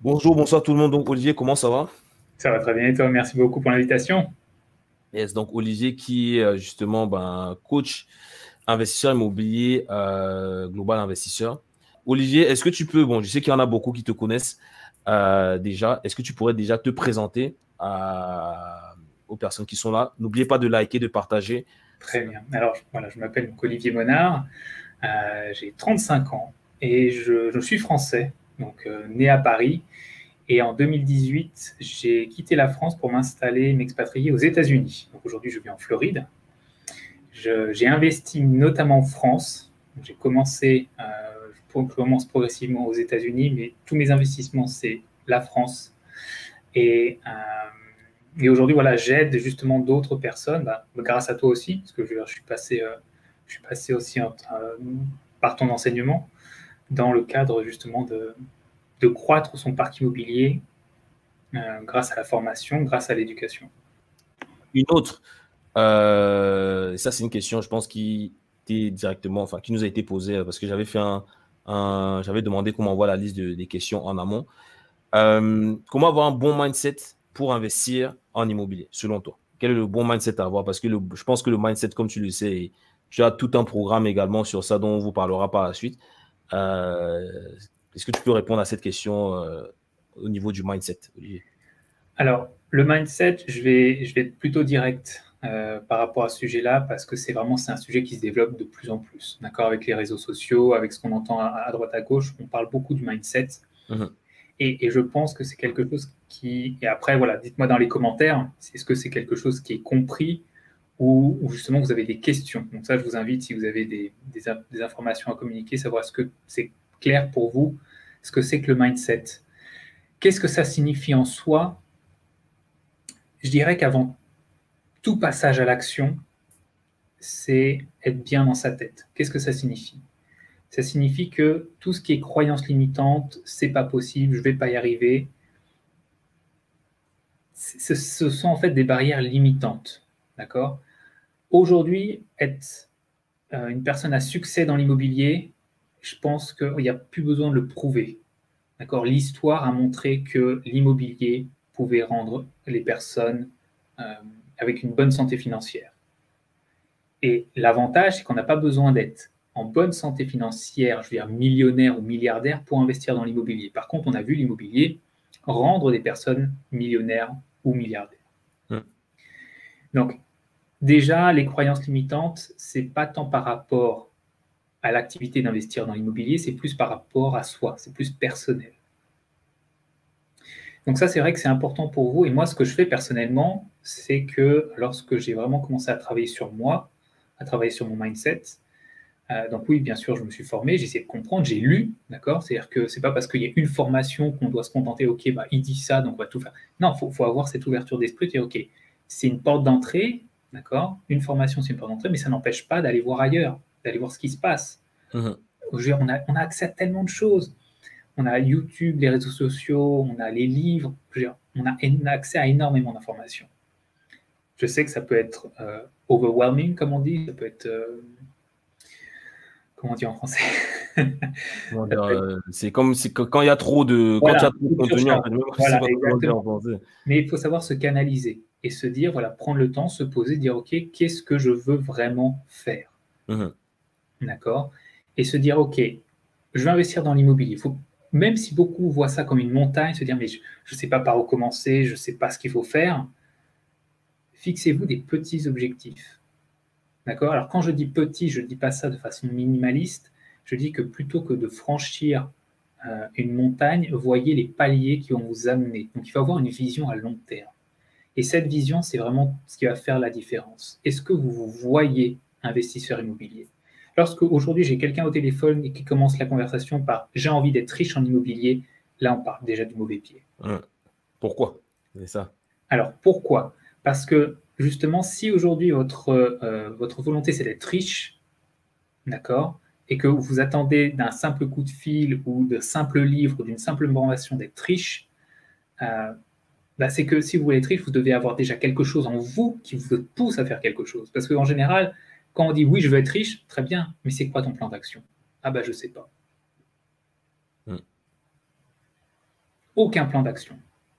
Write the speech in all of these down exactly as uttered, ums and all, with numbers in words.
Bonjour, bonsoir tout le monde. Donc, Olivier, comment ça va? Ça va très bien et toi? Merci beaucoup pour l'invitation. Yes, donc Olivier qui est euh, justement ben, coach investisseur immobilier euh, global investisseur. Olivier, est-ce que tu peux, bon, je sais qu'il y en a beaucoup qui te connaissent euh, déjà, est-ce que tu pourrais déjà te présenter à- aux personnes qui sont là? N'oubliez pas de liker, de partager. Très bien. Alors je- voilà, je m'appelle donc Olivier Monard, euh, j'ai trente-cinq ans et je, je suis français, donc euh, né à Paris. Et en deux mille dix-huit, j'ai quitté la France pour m'installer, m'expatrier aux États-Unis. Donc aujourd'hui, je vis en Floride. Je- J'ai investi notamment en France. Donc, J'ai commencé, euh, je commence progressivement aux États-Unis, mais tous mes investissements, c'est la France. Et, euh, et aujourd'hui, voilà, j'aide justement d'autres personnes, bah, grâce à toi aussi, parce que je, je suis passé, euh, je suis passé aussi en- euh, par ton enseignement, dans le cadre justement de, de croître son parc immobilier euh, grâce à la formation, grâce à l'éducation. Une autre, euh, ça c'est une question, je pense, qui était directement, enfin, qui nous a été posée euh, parce que j'avais fait un, un- j'avais demandé qu'on m'envoie la liste de- des questions en amont. Euh, comment avoir un bon mindset pour investir en immobilier, selon toi? Quel est le bon mindset à avoir? Parce que le- je pense que le mindset, comme tu le sais, tu as tout un programme également sur ça dont on vous parlera par la suite. Euh, Est-ce que tu peux répondre à cette question euh, au niveau du mindset, Olivier? Alors, le mindset, je vais, je vais être plutôt direct euh, par rapport à ce sujet-là, parce que c'est vraiment c'est un sujet qui se développe de plus en plus. D'accord, avec les réseaux sociaux, avec ce qu'on entend à, à droite à gauche, on parle beaucoup du mindset. Mhm. Et, et je pense que c'est quelque chose qui. Et après, voilà, dites-moi dans les commentaires, est-ce que c'est quelque chose qui est compris ou, ou justement vous avez des questions. Donc, ça, je vous invite, si vous avez des, des, des informations à communiquer, savoir ce que c'est clair pour vous, ce que c'est que le mindset. Qu'est-ce que ça signifie en soi? Je dirais qu'avant tout passage à l'action, c'est être bien dans sa tête. Qu'est-ce que ça signifie? Ça signifie que tout ce qui est croyance limitante, c'est pas possible, je vais pas y arriver, ce, ce sont en fait des barrières limitantes. D'accord? Aujourd'hui, être euh, une personne à succès dans l'immobilier, je pense qu'il n'y a plus besoin de le prouver. D'accord? L'histoire a montré que l'immobilier pouvait rendre les personnes euh, avec une bonne santé financière. Et l'avantage, c'est qu'on n'a pas besoin d'être en bonne santé financière, je veux dire millionnaire ou milliardaire, pour investir dans l'immobilier. Par contre, on a vu l'immobilier rendre des personnes millionnaires ou milliardaires. Mhm. Donc, déjà, les croyances limitantes, c'est pas tant par rapport à l'activité d'investir dans l'immobilier, c'est plus par rapport à soi, c'est plus personnel. Donc ça, c'est vrai que c'est important pour vous. Et moi, ce que je fais personnellement, c'est que lorsque j'ai vraiment commencé à travailler sur moi, à travailler sur mon mindset, euh, donc oui, bien sûr, je me suis formé, j'ai essayé de comprendre, j'ai lu, d'accord? C'est-à-dire que c'est pas parce qu'il y a une formation qu'on doit se contenter, ok, bah, il dit ça, donc on va tout faire. Non, il faut, faut avoir cette ouverture d'esprit, de dire, ok, c'est une porte d'entrée, d'accord? Une formation, c'est une porte d'entrée, mais ça n'empêche pas d'aller voir ailleurs, d'aller voir ce qui se passe. Mhm. Je veux dire, on a, on a accès à tellement de choses. On a YouTube, les réseaux sociaux, on a les livres, je veux dire, on a, on a accès à énormément d'informations. Je sais que ça peut être euh, overwhelming, comme on dit, ça peut être, euh, comment on dit en français? Comment Ça dire, peut être, euh, c'est comme si que- quand il y a trop de, quand il y voilà, a trop de une contenu, en surcharge. fait, même, je sais Voilà, pas comment dire exactement. en français. Mais il faut savoir se canaliser et se dire, voilà, prendre le temps, se poser, dire, OK, qu'est-ce que je veux vraiment faire? Mhm. D'accord? Et se dire, OK, je vais investir dans l'immobilier. Faut, même si beaucoup voient ça comme une montagne, se dire, mais je ne sais pas par où commencer, je ne sais pas ce qu'il faut faire, fixez-vous des petits objectifs. D'accord? Alors, quand je dis petit, je ne dis pas ça de façon minimaliste. Je dis que plutôt que de franchir euh, une montagne, voyez les paliers qui vont vous amener. Donc, il faut avoir une vision à long terme. Et cette vision, c'est vraiment ce qui va faire la différence. Est-ce que vous vous voyez investisseur immobilier? Lorsque aujourd'hui j'ai quelqu'un au téléphone et qui commence la conversation par j'ai envie d'être riche en immobilier, là on part déjà du mauvais pied. Mhm. Pourquoi? C'est ça. Alors pourquoi? Parce que justement, si aujourd'hui votre, euh, votre volonté c'est d'être riche, d'accord, et que vous attendez d'un simple coup de fil ou de simples livres ou d'une simple formation d'être riche, euh, bah, c'est que si vous voulez être riche, vous devez avoir déjà quelque chose en vous qui vous pousse à faire quelque chose. Parce qu'en général, quand on dit oui, je veux être riche, très bien, mais c'est quoi ton plan d'action? Ah bah je sais pas. Mhm. aucun plan d'action.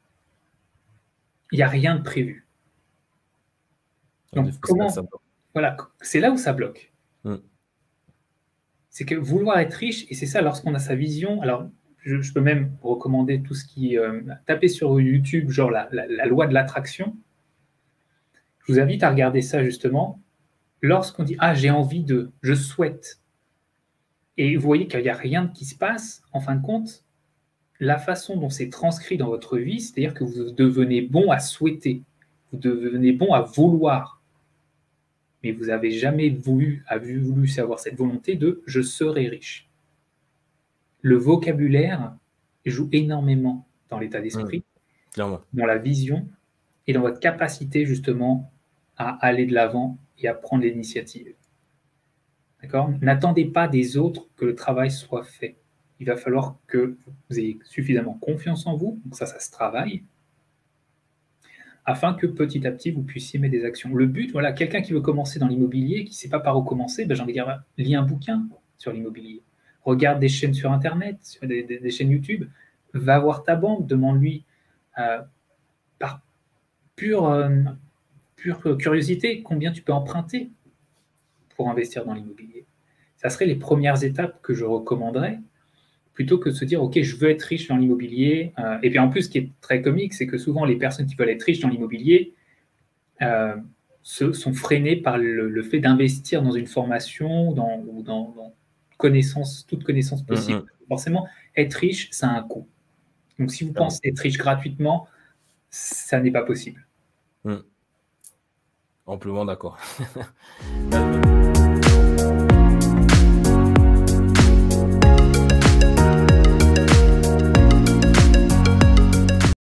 Il n'y a rien de prévu. Donc, comment, voilà, c'est là où ça bloque. Mm. C'est que vouloir être riche, et c'est ça, lorsqu'on a sa vision, alors je, je peux même recommander tout ce qui... Euh, taper sur YouTube, genre la, la, la loi de l'attraction. Je vous invite à regarder ça, justement. Lorsqu'on dit « Ah, j'ai envie de... je souhaite », et vous voyez qu'il n'y a rien qui se passe, en fin de compte, la façon dont c'est transcrit dans votre vie, c'est-à-dire que vous devenez bon à souhaiter, vous devenez bon à vouloir, mais vous n'avez jamais voulu, voulu avoir cette volonté de « je serai riche ». Le vocabulaire joue énormément dans l'état d'esprit, mmh, dans la vision et dans votre capacité justement à aller de l'avant et à prendre l'initiative. D'accord ? N'attendez pas des autres que le travail soit fait. Il va falloir que vous ayez suffisamment confiance en vous, donc ça, ça se travaille, afin que petit à petit, vous puissiez mettre des actions. Le but, voilà, quelqu'un qui veut commencer dans l'immobilier, qui ne sait pas par où commencer, ben, j'ai envie de dire, lis un bouquin sur l'immobilier. Regarde des chaînes sur Internet, sur des, des, des chaînes YouTube, va voir ta banque, demande-lui euh, par pure, euh, pure curiosité combien tu peux emprunter pour investir dans l'immobilier. Ça serait les premières étapes que je recommanderais, plutôt que de se dire, OK, je veux être riche dans l'immobilier. Euh, et puis en plus, ce qui est très comique, c'est que souvent les personnes qui veulent être riches dans l'immobilier euh, se, sont freinées par le, le fait d'investir dans une formation dans, ou dans, dans connaissance, toute connaissance possible. Mm-hmm. Forcément, être riche, ça a un coût. Donc si vous ah pensez oui. être riche gratuitement, ça n'est pas possible. Mm. Amplement d'accord.